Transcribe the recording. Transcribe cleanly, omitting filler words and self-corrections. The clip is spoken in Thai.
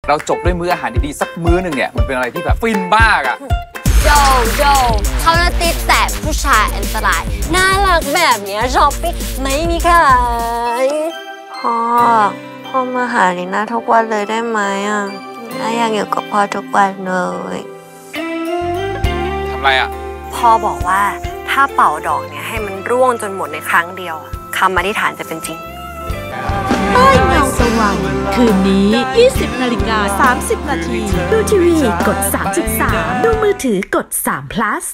เราจบด้วยมื้ออาหารดีๆสักมื้อหนึ่งเนี่ยมันเป็นอะไรที่แบบฟินมากอะโจเขาจะติดแต่ผู้ชายอันตรายน่ารักแบบนี้ช้อปปิ้งไม่มีขายพ่อมาหาลีน่าทุกวันเลยได้ไหมอ่ะลีน่าอยากอยู่กับพ่อทุกวันเลยทำไรอ่ะพ่อบอกว่าถ้าเป่าดอกเนี่ยให้มันร่วงจนหมดในครั้งเดียวคำอธิษฐานจะเป็นจริงใต้เงาสว่างคืนนี้ 20:30 น.ดูทีวีกด 3.3 ดูมือถือกด3 plus